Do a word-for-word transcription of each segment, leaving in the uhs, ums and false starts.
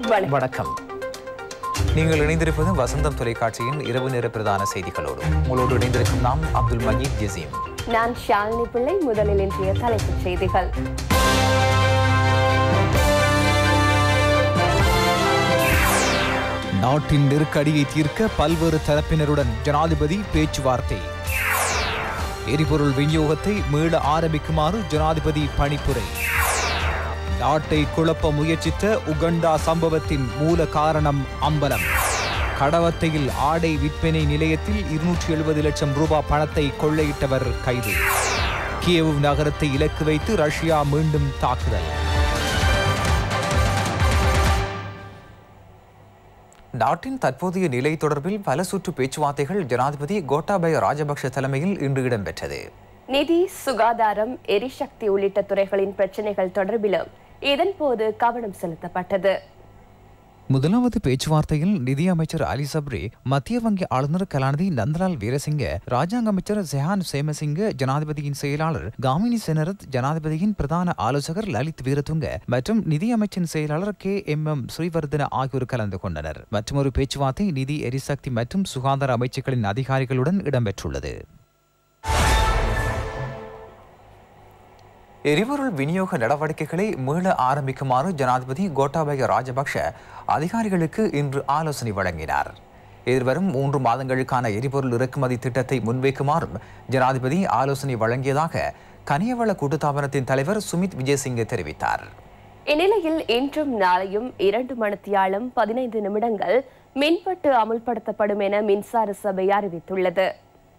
வணக்கம். நீங்கள் இணைந்திருப்பது வசந்தம் தொலைக்காட்சியின் இரவு நேர பிரதான செய்திகளோடு. உங்களோடு இணைந்திருக்கும் நாம் அப்துல் மஜீத் ஜசீம். நான் ஷாலினி பிள்ளை. முதலில் இன்றைய தலைப்புச் செய்திகள். நாட்டின் நெருக்கடியை தீர்க்க பல்வேறு தரப்பினருடன் ஜனாதிபதி பேச்சுவார்த்தை. எரிபொருள் விநியோகத்தை மீள ஆரம்பிக்குமாறு ஜனாதிபதி பணிப்புரை. நாட்டை குழப்ப முயற்சித்த உகண்டா சம்பவத்தின் மூல காரணம் அம்பலம். கடவத்தையில் ஆடை விற்பனை நிலையத்தில் இருநூற்றி எழுபது லட்சம் ரூபாய் பணத்தை கொள்ளையிட்டவர் கைது. கியேவ் நகரத்தை இலக்கு வைத்து ரஷ்யா மீண்டும் தாக்குதல். நாட்டின் தற்போதைய நிலை தொடர்பில் பல சுற்று பேச்சுவார்த்தைகள் ஜனாதிபதி கோட்டாபய ராஜபக்ஷ தலைமையில் இன்று இடம்பெற்றது. நிதி, சுகாதாரம், எரிசக்தி உள்ளிட்ட துறைகளின் பிரச்சினைகள் தொடர்பிலும் இதன்போது கவனம் செலுத்தப்பட்டது. முதலாவது பேச்சுவார்த்தையில் நிதியமைச்சர் அலி சப்ரி, மத்திய வங்கி ஆளுநர் கலாநிதி நந்தலால் வீரசிங்க, ராஜாங்க அமைச்சர் ஜெஹான் சேமசிங்க, ஜனாதிபதியின் செயலாளர் காமினி செனரத், ஜனாதிபதியின் பிரதான ஆலோசகர் லலித் வீரதுங்க மற்றும் நிதியமைச்சின் செயலாளர் கே எம் எம் ஸ்ரீவர்தன ஆகியோர் கலந்து கொண்டனர். மற்றொரு பேச்சுவார்த்தை நிதி, எரிசக்தி மற்றும் சுகாதார அமைச்சுக்களின் அதிகாரிகளுடன் இடம்பெற்றுள்ளது. எரிபொருள் விநியோக நடவடிக்கைகளை மீள ஆரம்பிக்குமாறு ஜனாதிபதி கோட்டாபய ராஜபக்ஷ அதிகாரிகளுக்கு இன்று ஆலோசனை வழங்கினார். எதிர்வரும் மூன்று மாதங்களுக்கான எரிபொருள் இறக்குமதி திட்டத்தை முன்வைக்குமாறும் ஜனாதிபதி ஆலோசனை வழங்கியதாக கனியவள கூட்டுத்தாபனத்தின் தலைவர் சுமித் விஜயசிங்க தெரிவித்தார். இந்நிலையில் இன்றும் நாளையும் இரண்டு மணித்தியாலம் பதினைந்து நிமிடங்கள் மின்வெட்டு அமுல்படுத்தப்படும் என மின்சார சபை அறிவித்துள்ளது.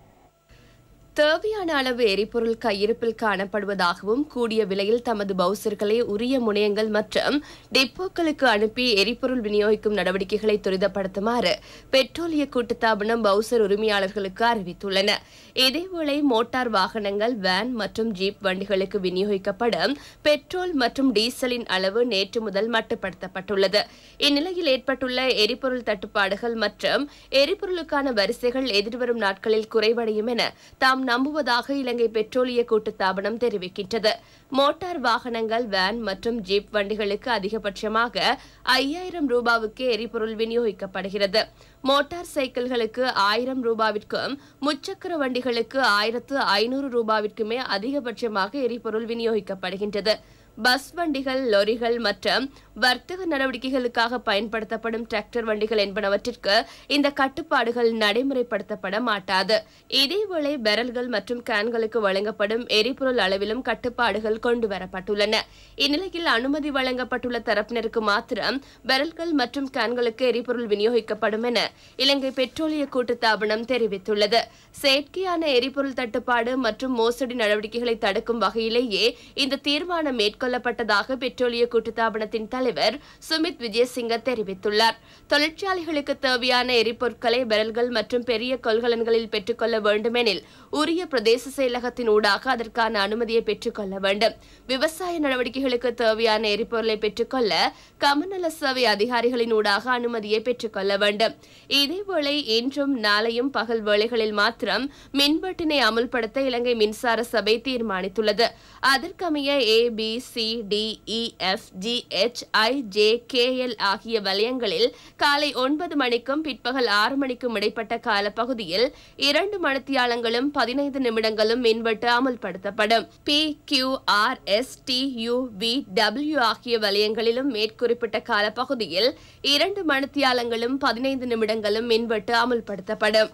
தேவையான அளவு எரிபொருள் கையிருப்பில் காணப்படுவதாகவும் கூடிய விலையில் தமது பவுசர்களை உரிய முனையங்கள் மற்றும் டிப்போக்களுக்கு அனுப்பி எரிபொருள் விநியோகிக்கும் நடவடிக்கைகளை துரிதப்படுத்துமாறு பெட்ரோலிய கூட்டுத்தாபனம் பவுசர் உரிமையாளர்களுக்கு அறிவித்துள்ளன. இதேவேளை மோட்டார் வாகனங்கள், வேன் மற்றும் ஜீப் வண்டிகளுக்கு விநியோகிக்கப்படும் பெட்ரோல் மற்றும் டீசலின் அளவு நேற்று முதல் மட்டுப்படுத்தப்பட்டுள்ளது. இந்நிலையில் ஏற்பட்டுள்ள எரிபொருள் தட்டுப்பாடுகள் மற்றும் எரிபொருளுக்கான வரிசைகள் எதிர்வரும் நாட்களில் குறைவடையும் என தாம் நம்புவதாக இலங்கை பெட்ரோலிய கூட்டுத்தாபனம் தெரிவிக்கின்றது. மோட்டார் வாகனங்கள், வேன் மற்றும் ஜீப் வண்டிகளுக்கு அதிகபட்சமாக ஐயாயிரம் ரூபாவுக்கு எரிபொருள் விநியோகிக்கப்படுகிறது. மோட்டார் சைக்கிள்களுக்கு ஆயிரம் ரூபாவிற்கும், முச்சக்கர வண்டிகளுக்கு ஆயிரத்து ஐநூறு ரூபாவிற்குமே அதிகபட்சமாக எரிபொருள் விநியோகிக்கப்படுகின்றது. பஸ் வண்டிகள், லொரிகள் மற்றும் வர்த்தக நடவடிக்கைகளுக்காக பயன்படுத்தப்படும் டிராக்டர் வண்டிகள் என்பனவற்றிற்கு இந்த கட்டுப்பாடுகள் நடைமுறைப்படுத்தப்பட மாட்டாது. இதேவேளை பேரல்கள் மற்றும் கேன்களுக்கு வழங்கப்படும் எரிபொருள் அளவிலும் கட்டுப்பாடுகள் கொண்டுவரப்பட்டுள்ளன. இந்நிலையில் அனுமதி வழங்கப்பட்டுள்ள தரப்பினருக்கு மாத்திரம் பேரல்கள் மற்றும் கேன்களுக்கு எரிபொருள் விநியோகிக்கப்படும் என இலங்கை பெட்ரோலிய கூட்டுத்தாபனம் தெரிவித்துள்ளது. செயற்கையான எரிபொருள் தட்டுப்பாடு மற்றும் மோசடி நடவடிக்கைகளை தடுக்கும் வகையிலேயே இந்த தீர்மானம் மேற்கொள்ள கொல்லப்பட்டதாக பெட்ரோலிய கூட்டுத்தாபனத்தின் தலைவர் சுமித் விஜயசிங்க தெரிவித்துள்ளார். தொழிற்சாலைகளுக்கு தேவையான எரிபொருட்களை பேரல்கள் மற்றும் பெரிய கொள்கலன்களில் பெற்றுக்கொள்ள வேண்டுமெனில் உரிய பிரதேச செயலகத்தின் ஊடாக அதற்கான அனுமதியை பெற்றுக்கொள்ள வேண்டும். விவசாய நடவடிக்கைகளுக்கு தேவையான எரிபொருளை பெற்றுக்கொள்ள கமநல சேவை அதிகாரிகளின் ஊடாக அனுமதியை பெற்றுக்கொள்ள வேண்டும். இதேவேளை இன்றும் நாளையும் பகல் வேளைகளில் மாத்திரம் மின்வெட்டினை அமுல்படுத்த இலங்கை மின்சார சபை தீர்மானித்துள்ளது. அதற்கமைய A B C D E F G H I J K L ஆகிய வலயங்களில் காலை ஒன்பது மணிக்கும் பிற்பகல் ஆறு மணிக்கும் இடைப்பட்ட காலப்பகுதியில் இரண்டு மணித்தியாலங்களும் பதினைந்து நிமிடங்களும் மின்வெட்டு அமல்படுத்தப்படும். P Q R S T U V W ஆகிய வலயங்களிலும் மேற்குறிப்பிட்ட காலப்பகுதியில் இரண்டு மணித்தியாலங்களும் பதினைந்து நிமிடங்களும் மின்வெட்டு அமல்படுத்தப்படும்.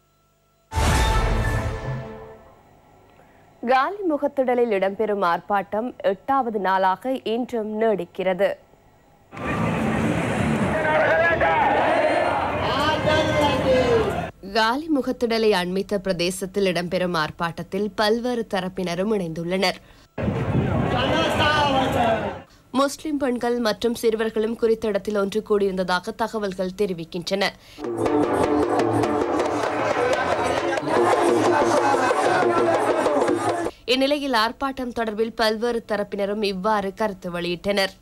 காலி முகத்திடலில் இடம்பெறும் ஆர்ப்பாட்டம் எட்டாவது நாளாக இன்றும் நீடிக்கிறது. காலி முகத்திடலை அண்மித்த பிரதேசத்தில் இடம்பெறும் ஆர்ப்பாட்டத்தில் பல்வேறு தரப்பினரும் இணைந்துள்ளனர். முஸ்லிம் பெண்கள் மற்றும் சிறுவர்களும் குறித்த இடத்தில் ஒன்று கூடியிருந்ததாக தகவல்கள் தெரிவிக்கின்றன. இந்நிலையில் ஆர்ப்பாட்டம் தொடர்பில் பல்வேறு தரப்பினரும் இவ்வாறு கருத்து வெளியிட்டனர்.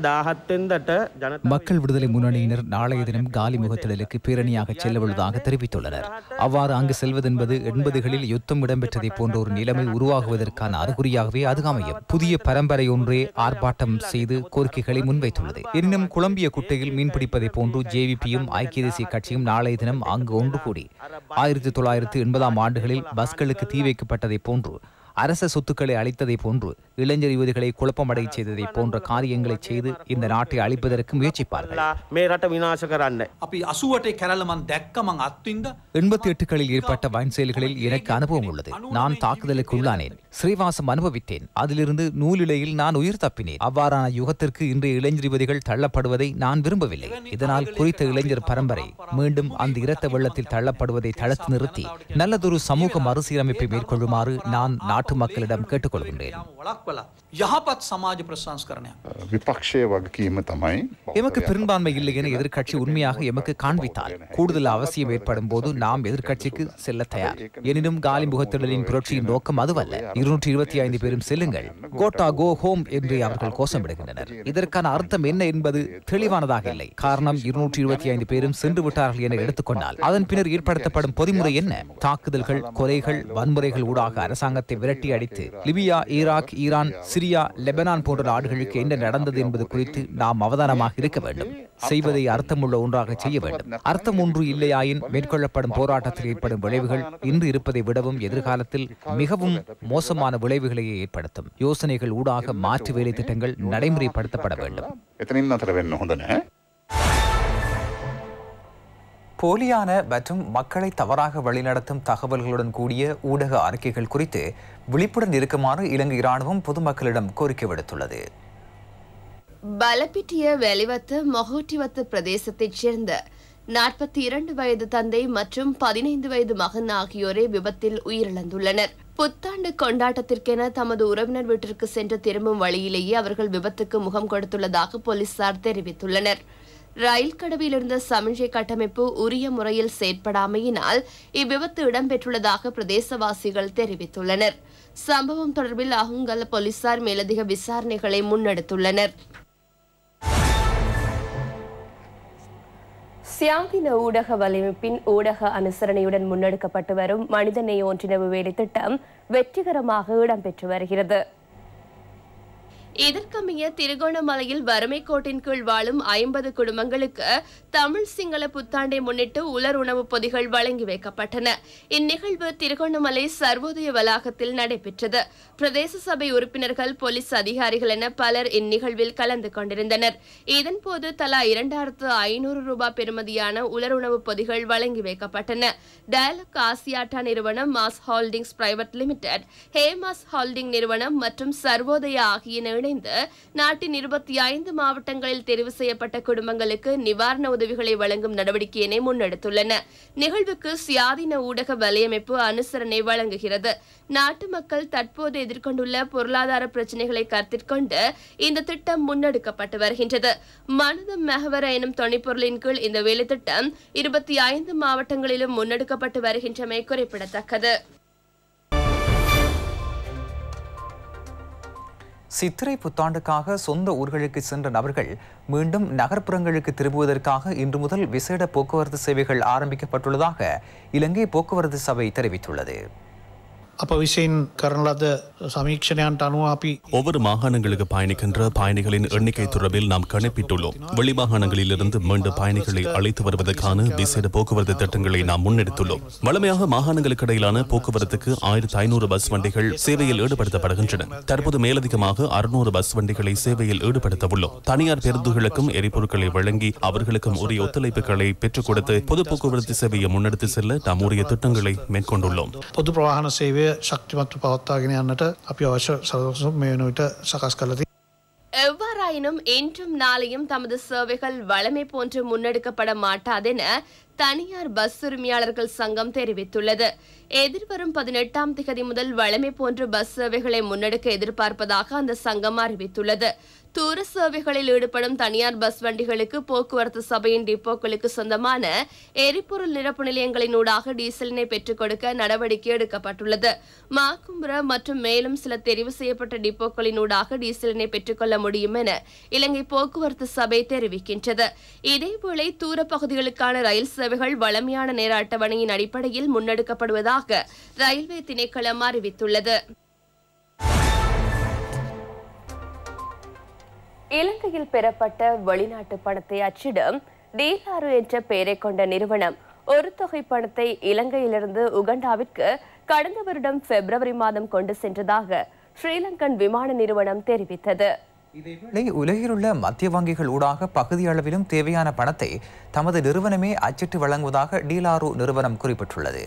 மக்கள் விடுதலை முன்னணியினர் நாளைய தினம் காலிமுகத்திடலுக்கு பேரணியாக செல்லவுள்ளதாக தெரிவித்துள்ளனர். அவ்வாறு அங்கு செல்வதென்பது எண்பதுகளில் யுத்தம் இடம்பெற்றதை போன்ற ஒரு நிலைமை உருவாகுவதற்கான அறிகுறியாகவே அது அமையும். புதிய பரம்பரை ஒன்றே ஆர்ப்பாட்டம் செய்து கோரிக்கைகளை முன்வைத்துள்ளது. எனினும் குழம்பிய குட்டையில் மீன்பிடிப்பதை போன்று ஜேவிபியும் ஐக்கிய தேசிய கட்சியும் நாளைய தினம் அங்கு ஒன்று கூடி ஆயிரத்தி தொள்ளாயிரத்தி எண்பதாம் ஆண்டுகளில் பஸ்களுக்கு தீ வைக்கப்பட்டதை போன்று, அரச சொத்துக்களை அளித்ததை போன்று, இளைஞர் யுவதிகளை குழப்பமடை செய்ததை போன்ற காரியங்களை செய்து இந்த நாட்டை அழிப்பதற்கு முயற்சிப்பார்கள். எண்பத்தி எட்டுகளில் ஏற்பட்ட வன் செயல்களில் எனக்கு அனுபவம் உள்ளது. நான் தாக்குதலுக்கு உள்ளானேன், ஸ்ரீவாசம் அனுபவித்தேன். அதிலிருந்து நூலிலையில் நான் உயிர் தப்பினேன். அவ்வாறான யுகத்திற்கு இன்றைய இளைஞர் யுவதிகள் தள்ளப்படுவதை நான் விரும்பவில்லை. இதனால் குறித்த இளைஞர் பரம்பரை மீண்டும் அந்த இரத்த வெள்ளத்தில் தள்ளப்படுவதை தடுத்து நிறுத்தி நல்லதொரு சமூக மறுசீரமைப்பை மேற்கொள்ளுமாறு நான் நாட்டு மக்களிடம் கேட்டுக்கொள்கின்றேன். எமக்கு பெரும்பான்மை இல்லை என எதிர்க்கட்சி உண்மையாக எமக்கு காண்பித்தால் கூடுதல் அவசியம் ஏற்படும் போது நாம் எதிர்க்கட்சிக்கு செல்ல தயார். எனினும் காலிமுகத்திடலின் புரட்சியின் நோக்கம் அதுவல்ல. இருநூற்றி இருபத்தி ஐந்து பேரும் செல்லுங்கள், கோட்டா கோ ஹோம் என்று அவர்கள் கோஷமிடுகின்றனர். இதற்கான அர்த்தம் என்ன என்பது தெளிவானதாக இல்லை. காரணம், இருநூற்றி இருபத்தி ஐந்து பேரும் சென்று விட்டார்கள் என எடுத்துக்கொண்டால் அதன் பின்னர் ஏற்படுத்தப்படும் பொறிமுறை என்ன? தாக்குதல்கள், கொலைகள், வன்முறைகள் ஊடாக அரசாங்கத்தை விரட்டி அடித்து Libya, Iraq, Iran, Syria, Lebanon போன்ற நாடுகளுக்கு என்ன நடந்தது என்பது குறித்து நாம் அவதானமாக இருக்க வேண்டும். செய்வதை அர்த்தமுள்ள ஒன்றாக செய்ய வேண்டும். அர்த்தம் ஒன்று இல்லையாயின் மேற்கொள்ளப்படும் போராட்டத்தில் ஏற்படும் விளைவுகள் இன்று இருப்பதை விடவும் எதிர்காலத்தில் மிகவும் மோசமான விளைவுகளையே ஏற்படுத்தும். யோசனைகள் ஊடாக மாற்று வேலை திட்டங்கள் நடைமுறைப்படுத்தப்பட வேண்டும். போலியான மற்றும் மக்களை தவறாக வழிநடத்தும் தகவல்களுடன் கூடிய ஊடக அறிக்கைகள் குறித்து விழிப்புடன் இருக்குமாறு இலங்கை இராணுவம் பொதுமக்களிடம் கோரிக்கை விடுத்துள்ளது. பலப்பிட்டிய வெளிவத்து மொஹோட்டிவத்து பிரதேசத்தைச் சேர்ந்த நாற்பத்தி இரண்டு வயது தந்தை மற்றும் பதினைந்து வயது மகன் ஆகியோரே விபத்தில் உயிரிழந்துள்ளனர். புத்தாண்டு கொண்டாட்டத்திற்கென தமது உறவினர் வீட்டிற்கு சென்று திரும்பும் வழியிலேயே அவர்கள் விபத்துக்கு முகம் கொடுத்துள்ளதாக போலீசார் தெரிவித்துள்ளனர். ரயில் கடவில் இருந்த சமிஞ்சை கட்டமைப்பு உரிய முறையில் செயற்படாமையினால் இவ்விபத்து இடம்பெற்றுள்ளதாக பிரதேசவாசிகள் தெரிவித்துள்ளனர். சம்பவம் தொடர்பில் அகுங்கல போலீசார் மேலதிக விசாரணைகளை முன்னெடுத்துள்ளனர். சுயாதீன ஊடக வலையமைப்பின் ஊடக அனுசரணையுடன் முன்னெடுக்கப்பட்டு வரும் மனிதநேய ஒன்றிணைவு வேலை திட்டம் வெற்றிகரமாக இடம்பெற்று வருகிறது. இதற்கமைய திருகோணமலையில் வறுமை கோட்டின் கீழ் வாழும் ஐம்பது குடும்பங்களுக்கு தமிழ் சிங்கள புத்தாண்டை முன்னிட்டு உலர் உணவுப் பொதிகள் வழங்கி வைக்கப்பட்டன. இந்நிகழ்வு திருகோணமலை சர்வோதய வளாகத்தில் நடைபெற்றது. பிரதேச சபை உறுப்பினர்கள், போலீஸ் அதிகாரிகள் என பலர் இந்நிகழ்வில் கலந்து கொண்டிருந்தனர். இதன்போது தலா இரண்டாயிரத்து ஐநூறு ரூபாய் பெறுமதியான உலர் உணவுப் பொதிகள் வழங்கி வைக்கப்பட்டன. டயலாக் ஆசியாட்டா நிறுவனம், MAS Holdings Private Limited, Hemas Holding நிறுவனம் மற்றும் சர்வோதய ஆகிய இணைந்து நாட்டின் இருபத்தி ஐந்து மாவட்டங்களில் தெரிவு செய்யப்பட்ட குடும்பங்களுக்கு நிவாரண உதவிகளை வழங்கும் நடவடிக்கையினை முன்னெடுத்துள்ளன. நிகழ்வுக்கு சுயாதீன ஊடக வலையமைப்பு அனுசரணை வழங்குகிறது. நாட்டு மக்கள் தற்போது எதிர்கொண்டுள்ள பொருளாதார பிரச்சினைகளை கருத்தில் கொண்டு இந்த திட்டம் முன்னெடுக்கப்பட்டு வருகின்றது. மனதம் மெஹவர எனும் தொனிப்பொருளின் கீழ் இந்த வேலை திட்டம் இருபத்தி ஐந்து மாவட்டங்களிலும் முன்னெடுக்கப்பட்டு வருகின்றமை குறிப்பிடத்தக்கது. சித்திரை புத்தாண்டுக்காக சொந்த ஊர்களுக்கு சென்ற நபர்கள் மீண்டும் நகர்ப்புறங்களுக்கு திரும்புவதற்காக இன்று முதல் விசேட போக்குவரத்து சேவைகள் ஆரம்பிக்கப்பட்டுள்ளதாக இலங்கை போக்குவரத்து சபை தெரிவித்துள்ளது. ஒவ்வொரு மாகாணங்களுக்கு பயணிக்கின்ற பயணிகளின் எண்ணிக்கை தொடர்பில் நாம் கணிப்பிட்டுள்ளோம். வெளிமாகாணங்களிலிருந்து மீண்டும் பயணிகளை அழைத்து வருவதற்கான விசேட போக்குவரத்து திட்டங்களை நாம் முன்னெடுத்துள்ளோம். வழமையாக மாகாணங்களுக்கு இடையிலான போக்குவரத்துக்கு ஆயிரத்தி ஐநூறு பஸ் வண்டிகள் சேவையில் ஈடுபடுத்தப்படுகின்றன. தற்போது மேலதிகமாக அறுநூறு பஸ் வண்டிகளை சேவையில் ஈடுபடுத்த உள்ளோம். தனியார் பேருந்துகளுக்கும் எரிபொருட்களை வழங்கி அவர்களுக்கும் உரிய ஒத்துழைப்புகளை பெற்றுக் கொடுத்து பொது போக்குவரத்து சேவையை முன்னெடுத்து செல்ல நாம் உரிய திட்டங்களை மேற்கொண்டுள்ளோம். பொது பிரவாகன சேவை சக்திமத்து பவத்தாගෙන යන්නට අපි අවශ්‍ය සලකුණු මේ වෙන විට සකස් කරලා තියෙනවා. எவ்வாறாயினும் இன்றும் நாளையும் தமது சேவைகள் வழமை போன்று முன்னெடுக்கப்பட மாட்டாதென தனியார் பஸ் உரிமையாளர்கள் சங்கம் தெரிவித்துள்ளது. எதிர்வரும் பதினெட்டாம் திகதி முதல் வழமை போன்ற பஸ் சேவைகளை முன்னெடுக்க எதிர்பார்ப்பதாக அந்த சங்கம் அறிவித்துள்ளது. தூர சேவைகளில் ஈடுபடும் தனியார் பஸ் வண்டிகளுக்கு போக்குவரத்து சபையின் டிப்போக்களுக்கு சொந்தமான எரிபொருள் நிரப்பு நிலையங்களினூடாக டீசலினை பெற்றுக் கொடுக்க நடவடிக்கை எடுக்கப்பட்டுள்ளது. மாக்கும்புர மற்றும் மேலும் சில தெரிவு செய்யப்பட்ட டிப்போக்களினூடாக டீசலினை பெற்றுக்கொள்ள முடியும் என இலங்கை போக்குவரத்து சபை தெரிவிக்கின்றது. இதேவேளை தூர பகுதிகளுக்கான ரயில் சேவைகள் வழமையான நேர அட்டவணையின் அடிப்படையில் முன்னெடுக்கப்படுவதாக ரயில்வே திணைக்களம் அறிவித்துள்ளது. இலங்கையில் பெறப்பட்ட வெளிநாட்டு பணத்தை அச்சிடும் டீலாரு என்ற பெயரை கொண்ட நிறுவனம் ஒரு தொகை பணத்தை இலங்கையிலிருந்து உகண்டாவிற்கு கடந்த வருடம் பிப்ரவரி மாதம் கொண்டு சென்றதாக ஸ்ரீலங்கன் விமான நிறுவனம் தெரிவித்தது. இதேவேளை உலகில் உள்ள மத்திய வங்கிகள் ஊடாக பகுதி அளவிலும் தேவையான பணத்தை தமது நிறுவனமே அச்சிட்டு வழங்குவதாக டீலாரு நிறுவனம் குறிப்பிட்டுள்ளது.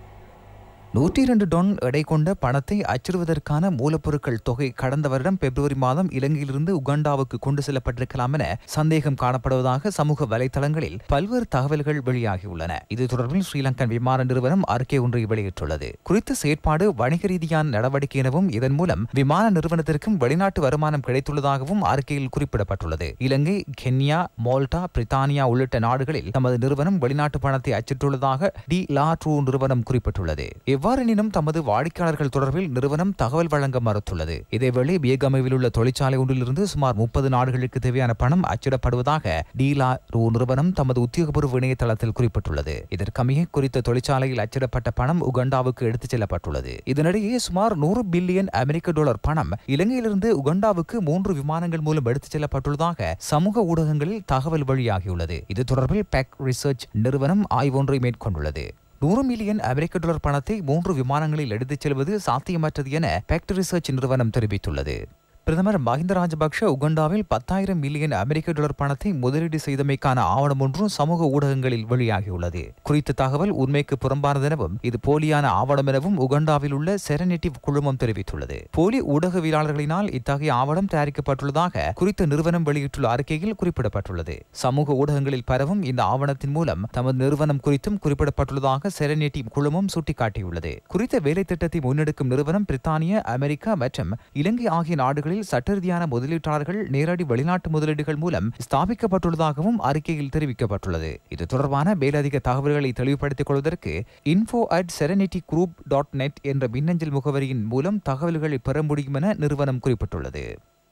நூற்றி இரண்டு டன் எடை கொண்ட பணத்தை அச்சிடுவதற்கான மூலப்பொருட்கள் தொகை கடந்த வருடம் பிப்ரவரி மாதம் இலங்கையிலிருந்து உகாண்டாவுக்கு கொண்டு செல்லப்பட்டிருக்கலாம் என சந்தேகம் காணப்படுவதாக சமூக வலைதளங்களில் பல்வேறு தகவல்கள் வெளியாகியுள்ளன. இது தொடர்பில் ஸ்ரீலங்கன் விமான நிறுவனம் அறிக்கை ஒன்றை வெளியிட்டுள்ளது. குறித்த செயற்பாடு வணிக ரீதியான நடவடிக்கை எனவும் இதன் மூலம் விமான நிறுவனத்திற்கும் வெளிநாட்டு வருமானம் கிடைத்துள்ளதாகவும் அறிக்கையில் குறிப்பிடப்பட்டுள்ளது. இலங்கை, கென்யா, மால்டா, பிரித்தானியா உள்ளிட்ட நாடுகளில் தமது நிறுவனம் வெளிநாட்டு பணத்தை அச்சிட்டுள்ளதாக டி லா ட்ரூ நிறுவனம் குறிப்பிட்டுள்ளது. எவ்வாறெனினும் தமது வாடிக்கையாளர்கள் தொடர்பில் நிறுவனம் தகவல் வழங்க மறுத்துள்ளது. இதேவேளை பியகமைவில் உள்ள தொழிற்சாலை ஒன்றிலிருந்து சுமார் முப்பது நாடுகளுக்கு தேவையான பணம் அச்சிடப்படுவதாக டீலா ரூ நிறுவனம் தமது உத்தியோகபூர்வ இணையதளத்தில் குறிப்பிட்டுள்ளது. இதற்கமைய குறித்த தொழிற்சாலையில் அச்சிடப்பட்ட பணம் உகண்டாவுக்கு எடுத்துச் செல்லப்பட்டுள்ளது. இதனிடையே சுமார் நூறு பில்லியன் அமெரிக்க டாலர் பணம் இலங்கையிலிருந்து உகண்டாவுக்கு மூன்று விமானங்கள் மூலம் எடுத்துச் செல்லப்பட்டுள்ளதாக சமூக ஊடகங்களில் தகவல் வெளியாகியுள்ளது. இது தொடர்பில் பெக் ரிசர்ச் நிறுவனம் ஆய்வொன்றை மேற்கொண்டுள்ளது. நூறு மில்லியன் அமெரிக்க டாலர் பணத்தை மூன்று விமானங்களில் எடுத்துச் செல்வது சாத்தியமற்றது என பெக்ட் ரிசர்ச் நிறுவனம் தெரிவித்துள்ளது. பிரதமர் மஹிந்த ராஜபக்ஷ உகண்டாவில் பத்தாயிரம் மில்லியன் அமெரிக்க டாலர் பணத்தை முதலீடு செய்தமைக்கான ஆவணம் ஒன்றும் சமூக ஊடகங்களில் வெளியாகியுள்ளது. குறித்த தகவல் உண்மைக்கு புறம்பானது எனவும் இது போலியான ஆவணம் எனவும் உகண்டாவில் உள்ள செரனிட்டிவ் குழுமம் தெரிவித்துள்ளது. போலி ஊடகவியலாளர்களினால் இத்தகைய ஆவணம் தயாரிக்கப்பட்டுள்ளதாக குறித்த நிறுவனம் வெளியிட்டுள்ள அறிக்கையில் குறிப்பிடப்பட்டுள்ளது. சமூக ஊடகங்களில் பரவும் இந்த ஆவணத்தின் மூலம் தமது நிறுவனம் குறித்தும் குறிப்பிடப்பட்டுள்ளதாக செரனிட்டிவ் குழுமம் சுட்டிக்காட்டியுள்ளது. குறித்த வேலை திட்டத்தை முன்னெடுக்கும் நிறுவனம் பிரித்தானிய, அமெரிக்கா மற்றும் இலங்கை ஆகிய நாடுகளில் சட்டரீதியான முதலீட்டாளர்கள் நேரடி வெளிநாட்டு முதலீடுகள் மூலம் ஸ்தாபிக்கப்பட்டுள்ளதாகவும் அறிக்கையில் தெரிவிக்கப்பட்டுள்ளது. இது தொடர்பான மேலதிக தகவல்களை தெளிவுபடுத்திக் கொள்வதற்கு info at serenity group dot net என்ற மின்னஞ்சல் முகவரியின் மூலம் தகவல்களை பெற முடியும் என நிறுவனம் குறிப்பிட்டுள்ளது.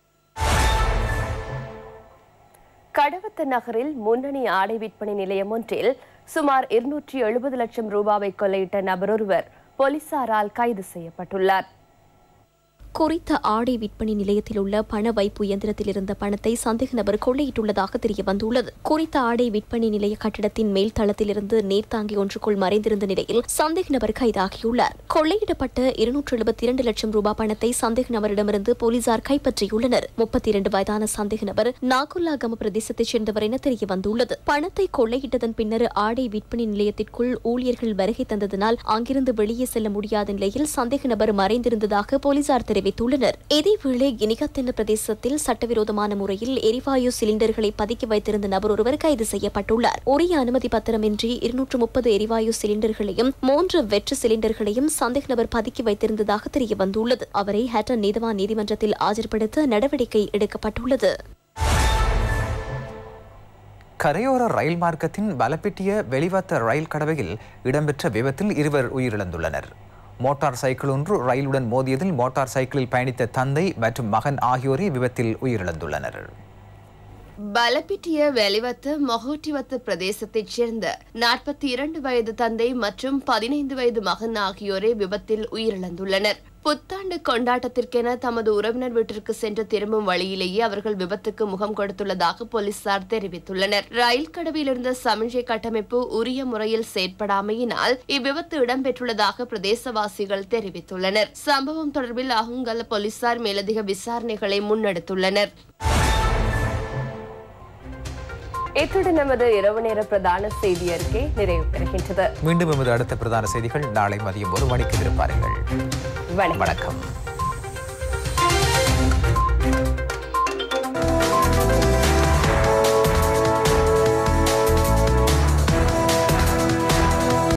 கடவத்த நகரில் முன்னணி ஆடை விற்பனை நிலையம் ஒன்றில் சுமார் இருநூற்றி எழுபது லட்சம் ரூபாவை கொள்ளையிட்ட நபர் ஒருவர் போலீசாரால் கைது செய்யப்பட்டுள்ளார். குறித்த ஆடை விற்பனை நிலையத்தில் உள்ள பண வைப்பு இயந்திரத்தில் இருந்த பணத்தை சந்தேக நபர் கொள்ளையிட்டுள்ளதாக தெரிய வந்துள்ளது. குறித்த ஆடை விற்பனை நிலைய கட்டிடத்தின் மேல் தளத்திலிருந்து நீர்த்தாங்கி ஒன்றுக்குள் மறைந்திருந்த நிலையில் சந்தேக நபர் கைதாகியுள்ளார். கொள்ளையிடப்பட்ட இருநூற்று எழுபத்தி இரண்டு லட்சம் ரூபாய் பணத்தை சந்தேக நபரிடமிருந்து போலீசார் கைப்பற்றியுள்ளனர். முப்பத்தி இரண்டு வயதான சந்தேக நபர் நாகுல்லாகம பிரதேசத்தைச் சேர்ந்தவர் என தெரிய வந்துள்ளது. பணத்தை கொள்ளையிட்டதன் பின்னர் ஆடை விற்பனை நிலையத்திற்குள் ஊழியர்கள் வருகை தந்ததனால் அங்கிருந்து வெளியே செல்ல முடியாத நிலையில் சந்தேக நபர் மறைந்திருந்ததாக போலீசார் தெரிவித்துள்ளனர். இதேவேளை கினிகத்தென்ன பிரதேசத்தில் சட்டவிரோதமான முறையில் எரிவாயு சிலிண்டர்களை பதுக்கி வைத்திருந்த நபர் ஒருவர் கைது செய்யப்பட்டுள்ளார். உரிய அனுமதி பத்திரமின்றி இருநூற்று முப்பது எரிவாயு சிலிண்டர்களையும் மூன்று வெற்று சிலிண்டர்களையும் சந்தேக நபர் பதுக்கி வைத்திருந்ததாக தெரிய வந்துள்ளது. அவரை ஹேட்டன் நீதவான் நீதிமன்றத்தில் ஆஜர்படுத்த நடவடிக்கை எடுக்கப்பட்டுள்ளது. கரையோர ரயில் மார்க்கத்தின் பலப்பிட்டிய வெளிவத்த ரயில் கடவையில் இடம்பெற்ற விபத்தில் இருவர் உயிரிழந்துள்ளனர். மோட்டார் சைக்கிள் ஒன்று ரயிலுடன் மோதியதில் மோட்டார் சைக்கிளில் பயணித்த தந்தை மற்றும் மகன் ஆகியோரே விபத்தில் உயிரிழந்துள்ளனர். பலப்பிட்டிய வெளிவத்த மொஹோட்டிவத்த பிரதேசத்தைச் சேர்ந்த நாற்பத்தி இரண்டு வயது தந்தை மற்றும் பதினைந்து வயது மகன் ஆகியோரே விபத்தில் உயிரிழந்துள்ளனர். புத்தாண்டு கொண்டாட்டத்திற்கென தமது உறவினர் வீட்டிற்கு சென்று திரும்பும் வழியிலேயே அவர்கள் விபத்துக்கு முகம் கொடுத்துள்ளதாக போலீசார் தெரிவித்துள்ளனர். ரயில் கடவையில் இருந்த சமிஞ்சை கட்டமைப்பு உரிய முறையில் செயற்படாமையினால் இவ்விபத்து இடம்பெற்றுள்ளதாக பிரதேசவாசிகள் தெரிவித்துள்ளனர். சம்பவம் தொடர்பில் அகுங்கல போலீசார் மேலதிக விசாரணைகளை முன்னெடுத்துள்ளனர். இத்துடன் நமது இரவு நேர பிரதான செய்தி அறிக்கை நிறைவு பெறுகின்றது. மீண்டும் எமது அடுத்த பிரதான செய்திகள் நாளை மதியம் ஒரு மணிக்கு இருப்பார்கள். வணக்கம்.